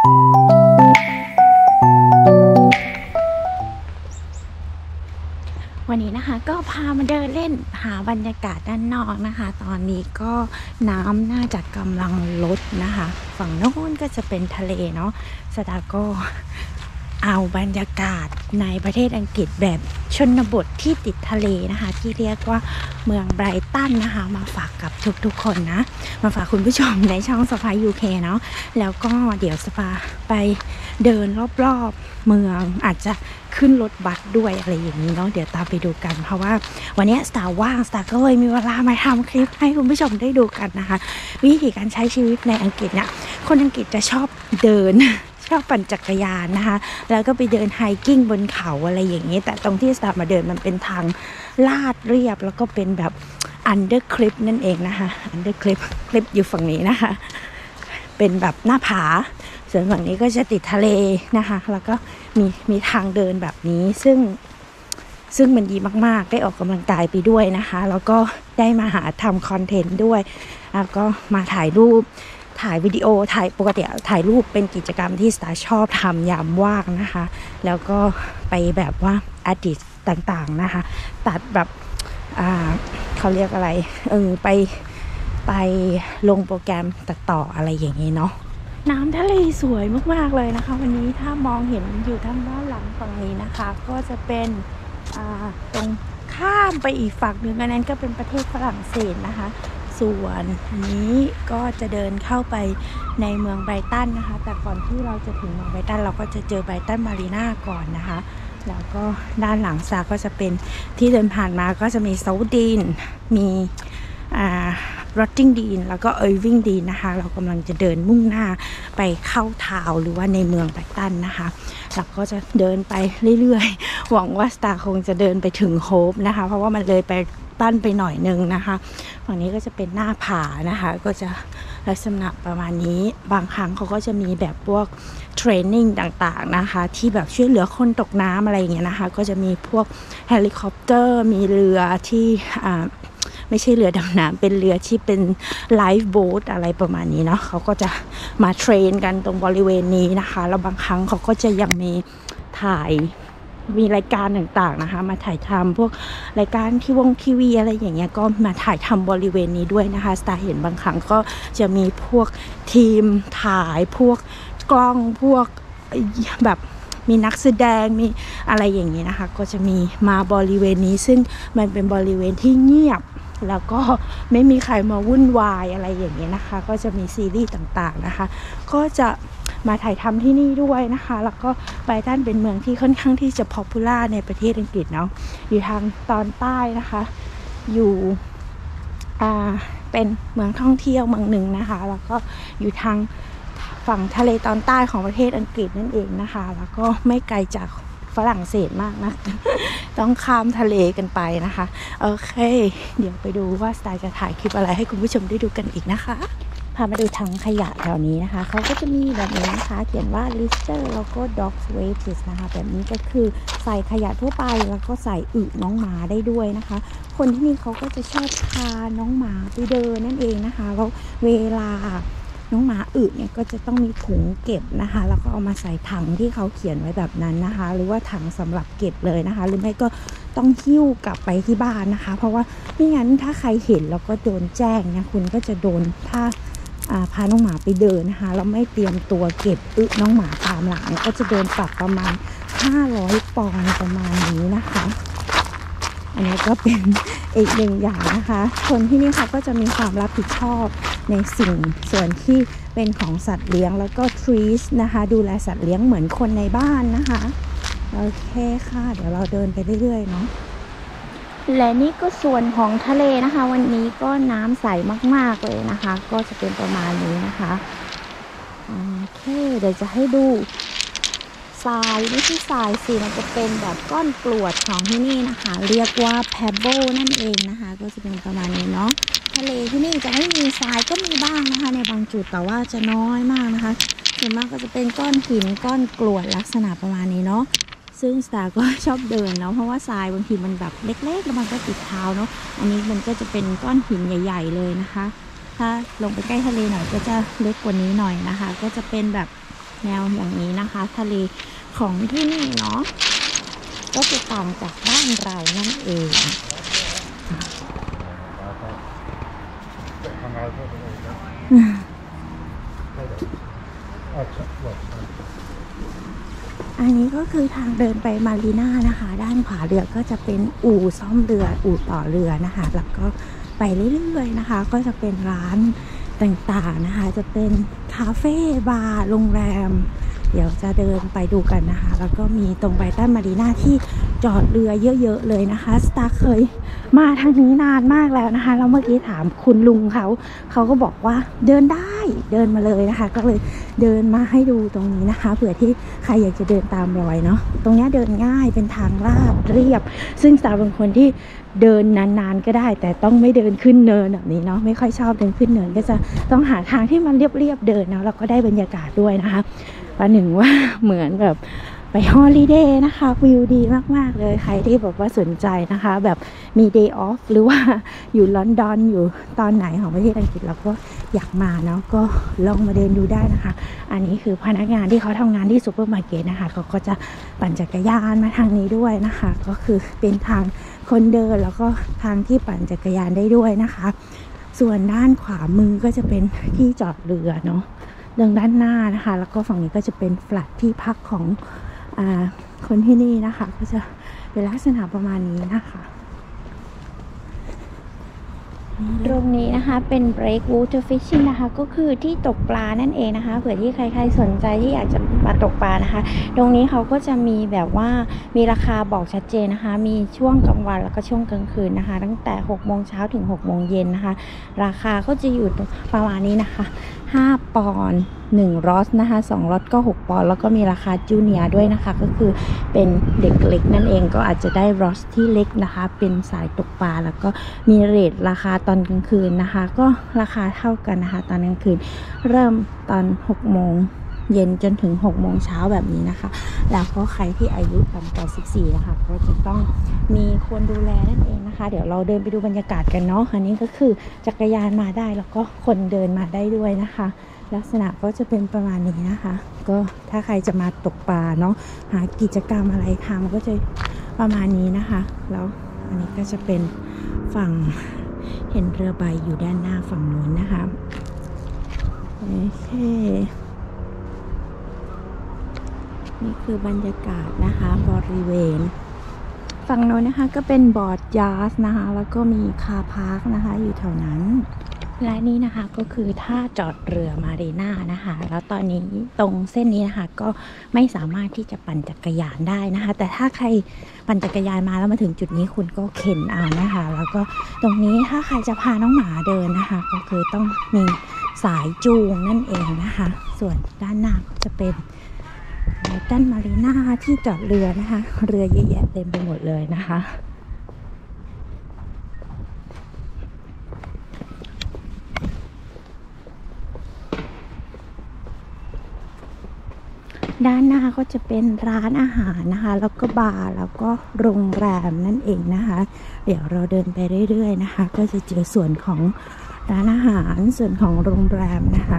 วันนี้นะคะก็พามาเดินเล่นหาบรรยากาศด้านนอกนะคะตอนนี้ก็น้ำน่าจะกำลังลดนะคะฝั่งโน้นก็จะเป็นทะเลเนาะสตาร์ก็เอาบรรยากาศในประเทศอังกฤษแบบชนบทที่ติดทะเลนะคะที่เรียกว่าเมืองไบรตันนะคะมาฝากกับทุกๆคนนะมาฝากคุณผู้ชมในช่องสปายUKเนาะแล้วก็เดี๋ยวสปาไปเดินรอบๆเมืองอาจจะขึ้นรถบัสด้วยอะไรอย่างนี้เนาะเดี๋ยวตามไปดูกันเพราะว่าวันนี้สตาร์ว่างสตาร์ก็เลยมีเวลามาทำคลิปให้คุณผู้ชมได้ดูกันนะคะวิธีการใช้ชีวิตในอังกฤษเนี่ยคนอังกฤษจะชอบเดินชอบปั่นจักรยานนะคะแล้วก็ไปเดินไฮกิ้งบนเขาอะไรอย่างนี้แต่ตรงที่สตาร์มาเดินมันเป็นทางลาดเรียบแล้วก็เป็นแบบอันเดอร์คลิปนั่นเองนะคะอันเดอร์คลิปอยู่ฝั่งนี้นะคะเป็นแบบหน้าผาส่วนฝั่งนี้ก็จะติดทะเลนะคะแล้วก็มีทางเดินแบบนี้ซึ่งมันดีมากๆได้ออกกำลังกายไปด้วยนะคะแล้วก็ได้มาหาทำคอนเทนต์ด้วยแล้วก็มาถ่ายรูปถ่ายวิดีโอปกติถ่ายรูปเป็นกิจกรรมที่สตาร์ชอบทำยามว่างนะคะแล้วก็ไปแบบว่าeditต่างๆนะคะตัดแบบเขาเรียกอะไรไปลงโปรแกรมตัดต่ออะไรอย่างนี้เนาะน้ำทะเลสวยมากๆเลยนะคะวันนี้ถ้ามองเห็นอยู่ทางด้านหลังฝั่งนี้นะคะก็จะเป็นตรงข้ามไปอีกฝั่งหนึ่งอันนั้นก็เป็นประเทศฝรั่งเศสนะคะส่วนอันนี้ก็จะเดินเข้าไปในเมืองไบรตันนะคะแต่ก่อนที่เราจะถึงเมืองไบรตันเราก็จะเจอไบรตันมารีนาก่อนนะคะแล้วก็ด้านหลังซาก็จะเป็นที่เดินผ่านมาก็จะมีเซาท์ดีนมีรอตติงดีนแล้วก็เออร์วิงดีนนะคะเรากำลังจะเดินมุ่งหน้าไปเข้าทาวน์หรือว่าในเมืองไบรตันนะคะเราก็จะเดินไปเรื่อยๆหวังว่าสตาร์คงจะเดินไปถึงโฮปนะคะเพราะว่ามันเลยไปตั้นไปหน่อยนึงนะคะฝั่งนี้ก็จะเป็นหน้าผานะคะก็จะลักษณะประมาณนี้บางครั้งเขาก็จะมีแบบพวกเทรนนิ่งต่างๆนะคะที่แบบช่วยเหลือคนตกน้ำอะไรอย่างเงี้ยนะคะก็จะมีพวกเฮลิคอปเตอร์มีเรือที่ไม่ใช่เรือดำน้ำเป็นเรือที่เป็นไลฟ์โบ๊ทอะไรประมาณนี้เนาะเขาก็จะมาเทรนกันตรงบริเวณนี้นะคะแล้วบางครั้งเขาก็จะยังมีมีรายการต่างๆนะคะมาถ่ายทำพวกรายการทีวีอะไรอย่างเงี้ยก็มาถ่ายทำบริเวณนี้ด้วยนะคะสตาร์เห็นบางครั้งก็จะมีพวกทีมถ่ายพวกกล้องพวกแบบมีนักแสดงมีอะไรอย่างนี้นะคะก็จะมีมาบริเวณนี้ซึ่งมันเป็นบริเวณที่เงียบแล้วก็ไม่มีใครมาวุ่นวายอะไรอย่างเงี้ยนะคะก็จะมีซีรีส์ต่างๆนะคะก็จะมาถ่ายทำที่นี่ด้วยนะคะแล้วก็ไบรตันเป็นเมืองที่ค่อนข้างที่จะป๊อปปูล่าในประเทศอังกฤษเนาะอยู่ทางตอนใต้นะคะอยู่เป็นเมืองท่องเที่ยวเมืองหนึ่งนะคะแล้วก็อยู่ทางฝั่งทะเลตอนใต้ของประเทศอังกฤษนั่นเองนะคะแล้วก็ไม่ไกลจากฝรั่งเศสมากนะ ต้องข้ามทะเลกันไปนะคะโอเคเดี๋ยวไปดูว่าสไตล์จะถ่ายคลิปอะไรให้คุณผู้ชมได้ดูกันอีกนะคะพามาดูถังขยะแถวนี้นะคะเขาก็จะมีแบบนี้นะคะเขียนว่า litter แล้วก็ dog waste นะคะแบบนี้ก็คือใส่ขยะทั่วไปแล้วก็ใส่อึน้องหมาได้ด้วยนะคะคนที่นี่เขาก็จะชอบพาน้องหมาไปเดินนั่นเองนะคะแล้วเวลาน้องหมาอึเนี่ยก็จะต้องมีถุงเก็บนะคะแล้วก็เอามาใส่ถังที่เขาเขียนไว้แบบนั้นนะคะหรือว่าถังสำหรับเก็บเลยนะคะหรือไม่ก็ต้องหิ้วกลับไปที่บ้านนะคะเพราะว่าไม่งั้นถ้าใครเห็นแล้วก็โดนแจ้งเนี่ยคุณก็จะโดนถ้าพาน้องหมาไปเดินนะคะแล้วไม่เตรียมตัวเก็บน้องหมาตามหลังก็จะโดนปรับประมาณ500 ปอนด์ประมาณนี้นะคะอันนี้ก็เป็นอีกหนึ่งอย่างนะคะคนที่นี่เขาก็จะมีความรับผิดชอบในสิ่งส่วนที่เป็นของสัตว์เลี้ยงแล้วก็ treat นะคะดูแลสัตว์เลี้ยงเหมือนคนในบ้านนะคะโอเคค่ะเดี๋ยวเราเดินไปเรื่อยๆเนาะและนี่ก็ส่วนของทะเลนะคะวันนี้ก็น้ำใสมากๆเลยนะคะก็จะเป็นประมาณนี้นะคะโอเคเดี๋ยวจะให้ดูทรายไม่ใช่ทรายสิมันจะเป็นแบบก้อนกรวดของที่นี่นะคะเรียกว่า pebble นั่นเองนะคะก็จะเป็นประมาณนี้เนาะทะเลที่นี่จะไม่มีทรายก็มีบ้างนะคะในบางจุดแต่ว่าจะน้อยมากนะคะส่วนมากก็จะเป็นก้อนหินก้อนกรวดลักษณะประมาณนี้เนาะซึ่งสตาร์ก็ชอบเดินเนาะเพราะว่าทรายบางทีมันแบบเล็กๆแล้วมันก็ติดเท้าเนาะอันนี้มันก็จะเป็นก้อนหินใหญ่ๆเลยนะคะถ้าลงไปใกล้ทะเลหน่อยก็จะเล็กกว่านี้หน่อยนะคะก็จะเป็นแบบแนวอย่างนี้นะคะทะเลของที่นี่เนาะก็จะต่างจากบ้านเรานั่นเองอันนี้ก็คือทางเดินไปมารีน่านะคะด้านขวาเรือก็จะเป็นอู่ซ่อมเรืออู่ต่อเรือนะคะแล้วก็ไปเรื่อยๆนะคะก็จะเป็นร้านต่างๆนะคะจะเป็นคาเฟ่บาร์โรงแรมเดี๋ยวจะเดินไปดูกันนะคะแล้วก็มีตรงไบรตันมารีน่าที่จอดเรือเยอะๆเลยนะคะสตาร์เคยมาทางนี้นานมากแล้วนะคะแล้วเมื่อกี้ถามคุณลุงเขาก็บอกว่าเดินได้เดินมาเลยนะคะก็เลยเดินมาให้ดูตรงนี้นะคะเผื่อที่ใครอยากจะเดินตามรอยเนาะตรงนี้เดินง่ายเป็นทางราบเรียบซึ่งสตาร์เป็นคนที่เดินนานๆก็ได้แต่ต้องไม่เดินขึ้นเนินแบบนี้เนาะไม่ค่อยชอบเดินขึ้นเนินก็จะต้องหาทางที่มันเรียบๆเดินเนาะแล้วก็ได้บรรยากาศด้วยนะคะประหนึ่งว่าเหมือนแบบไปฮอลิเดย์นะคะวิวดีมากๆเลยใครที่บอกว่าสนใจนะคะแบบมี day off หรือว่าอยู่ลอนดอนอยู่ตอนไหนของประเทศอังกฤษเราก็อยากมาเนาะก็ลองมาเดินดูได้นะคะอันนี้คือพนักงานที่เขาทำงานที่ซูเปอร์มาร์เก็ตนะคะเขาก็จะปั่นจักรยานมาทางนี้ด้วยนะคะก็คือเป็นทางคนเดินแล้วก็ทางที่ปั่นจักรยานได้ด้วยนะคะส่วนด้านขวามือก็จะเป็นที่จอดเรือเนาะด้านหน้านะคะแล้วก็ฝั่งนี้ก็จะเป็นแฟลตที่พักของคนที่นี่นะคะก็จะเป็นลักษณะประมาณนี้นะคะตรงนี้นะคะเป็น breakwater fishing นะคะก็คือที่ตกปลานั่นเองนะคะเผื่อที่ใครๆสนใจที่อยากจะมาตกปลานะคะตรงนี้เขาก็จะมีแบบว่ามีราคาบอกชัดเจนนะคะมีช่วงกลางวันแล้วก็ช่วงกลางคืนนะคะตั้งแต่6 โมงเช้าถึง6 โมงเย็นนะคะราคาก็จะอยู่ประมาณนี้นะคะ5 ปอนด์1 รอสนะคะ2 รอสก็6 ปอนด์แล้วก็มีราคาจูเนียร์ด้วยนะคะก็คือเป็นเด็กเล็กนั่นเองก็อาจจะได้รอสที่เล็กนะคะเป็นสายตกปลาแล้วก็มีเรทราคาตอนกลางคืนนะคะก็ราคาเท่ากันนะคะตอนกลางคืนเริ่มตอน6 โมงเย็นจนถึง6 โมงเช้าแบบนี้นะคะแล้วก็ใครที่อายุต่ำกว่า14นะคะก็จะต้องมีคนดูแลนั่นเองนะคะเดี๋ยวเราเดินไปดูบรรยากาศกันเนาะอันนี้ก็คือจักรยานมาได้แล้วก็คนเดินมาได้ด้วยนะคะลักษณะก็จะเป็นประมาณนี้นะคะก็ถ้าใครจะมาตกปลาเนาะหากิจกรรมอะไรทำก็จะประมาณนี้นะคะแล้วอันนี้ก็จะเป็นฝั่งเห็นเรือใบอยู่ด้านหน้าฝั่งนู้นนะคะโอเคนี่คือบรรยากาศนะคะบริเวณฝั่งโน้นนะคะก็เป็นบอร์ดยาสนะคะแล้วก็มีคาร์พาร์คนะคะอยู่แถวนั้นและนี่นะคะก็คือท่าจอดเรือมารีน่านะคะแล้วตอนนี้ตรงเส้นนี้นะคะก็ไม่สามารถที่จะปั่นจักรยานได้นะคะแต่ถ้าใครปั่นจักรยานมาแล้วมาถึงจุดนี้คุณก็เข็นเอานะคะแล้วก็ตรงนี้ถ้าใครจะพาน้องหมาเดินนะคะก็คือต้องมีสายจูงนั่นเองนะคะส่วนด้านหน้าก็จะเป็นด้านมารีน่าที่จอดเรือนะคะเรือเยอะแยะเต็มไปหมดเลยนะคะด้านหน้าก็จะเป็นร้านอาหารนะคะแล้วก็บาร์แล้วก็โรงแรมนั่นเองนะคะเดี๋ยวเราเดินไปเรื่อยๆนะคะก็จะเจอส่วนของร้านอาหารส่วนของโรงแรมนะคะ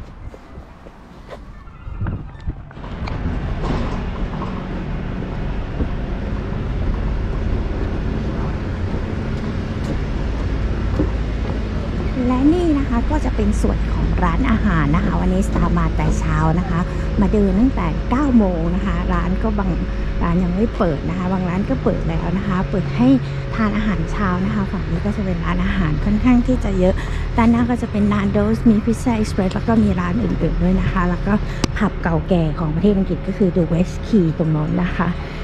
และนี่นะคะก็จะเป็นส่วนของร้านอาหารนะคะวันนี้สตาร์มาแต่เช้านะคะมาเดินตั้งแต่9 โมงนะคะร้านก็บางร้านยังไม่เปิดนะคะบางร้านก็เปิดแล้วนะคะเปิดให้ทานอาหารเช้านะคะฝั่งนี้ก็จะเป็นร้านอาหารค่อนข้างที่จะเยอะด้านหน้าก็จะเป็นร้านโดสมีพิซซ่าเอ็กซ์เพรสแล้วก็มีร้านอื่นๆด้วยนะคะแล้วก็ผับเก่าแก่ของประเทศอังกฤษก็คือ The West Quay ตรงนั้นนะคะ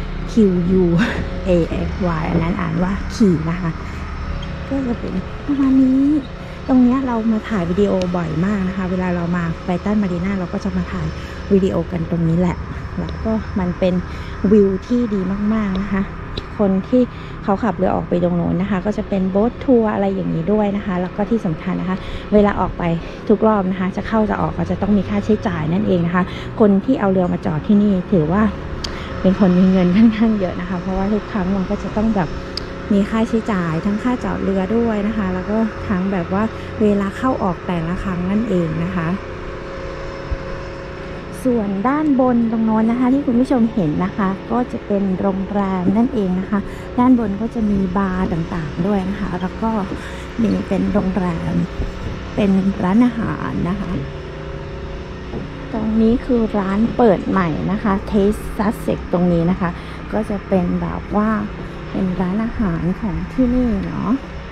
QUAFY อันนั้นอ่านว่าขี่นะคะก็จะเป็นประมาณนี้ตรงนี้เรามาถ่ายวิดีโอบ่อยมากนะคะเวลาเรามาไบรตันมารีน่าเราก็จะมาถ่ายวิดีโอกันตรงนี้แหละแล้วก็มันเป็นวิวที่ดีมากๆนะคะคนที่เขาขับเรือออกไปตรงโน้นนะคะก็จะเป็นโบ๊ททัวร์อะไรอย่างนี้ด้วยนะคะแล้วก็ที่สำคัญนะคะเวลาออกไปทุกรอบนะคะจะเข้าจะออกก็จะต้องมีค่าใช้จ่ายนั่นเองนะคะคนที่เอาเรือมาจอดที่นี่ถือว่าเป็นคนมีเงินค่อนข้างเยอะนะคะเพราะว่าทุกครั้งมันก็จะต้องแบบมีค่าใช้จ่ายทั้งค่าจอดเรือด้วยนะคะแล้วก็ทั้งแบบว่าเวลาเข้าออกแต่ละครั้งนั่นเองนะคะส่วนด้านบนตรงโน้นนะคะที่คุณผู้ชมเห็นนะคะก็จะเป็นโรงแรมนั่นเองนะคะด้านบนก็จะมีบาร์ต่างๆด้วยนะคะแล้วก็มีเป็นโรงแรมเป็นร้านอาหารนะคะตรงนี้คือร้านเปิดใหม่นะคะ Taste Sussex ตรงนี้นะคะก็จะเป็นแบบว่าเป็นร้านอาหารของที่นี่เนาะ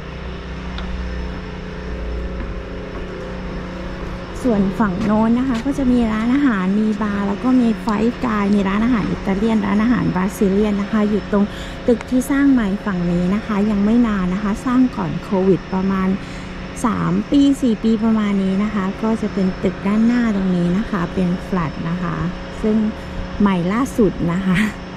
ส่วนฝั่งโน้นนะคะก็จะมีร้านอาหารมีบาร์แล้วก็มีไฟว์กายมีร้านอาหารอิตาเลียนร้านอาหารบราซิเลียนนะคะอยู่ตรงตึกที่สร้างใหม่ฝั่งนี้นะคะยังไม่นานนะคะสร้างก่อนโควิดประมาณ3 ปี 4 ปีประมาณนี้นะคะก็จะเป็นตึกด้านหน้าตรงนี้นะคะเป็นแฟลตนะคะซึ่งใหม่ล่าสุดนะคะ